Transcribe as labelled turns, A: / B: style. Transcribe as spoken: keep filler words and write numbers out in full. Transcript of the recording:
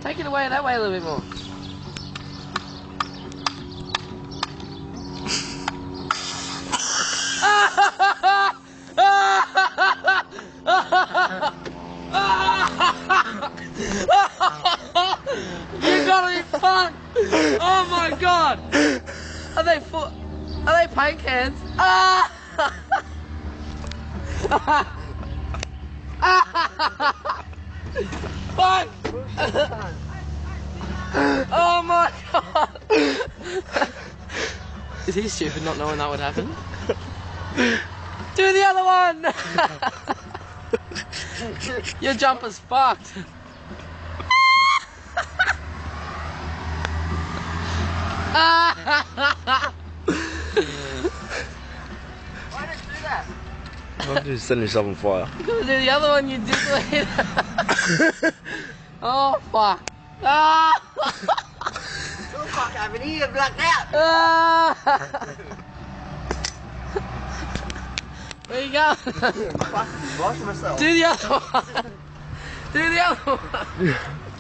A: Take it away that way a little bit more. You gotta be fucked! Oh my god! Are they full? Are they paint cans? Ah! Fuck! Oh my god! Is he stupid not knowing that would happen? Do the other one! Your jumper's fucked. Why did you do that?
B: I'm just setting yourself on fire.
A: You gotta do the other one, you did it. Oh fuck. Ah!
C: Oh fuck, I've been eating blacked out.
A: Ah! Where you go?
C: Fucking wash myself.
A: Do the other one. Do the other one.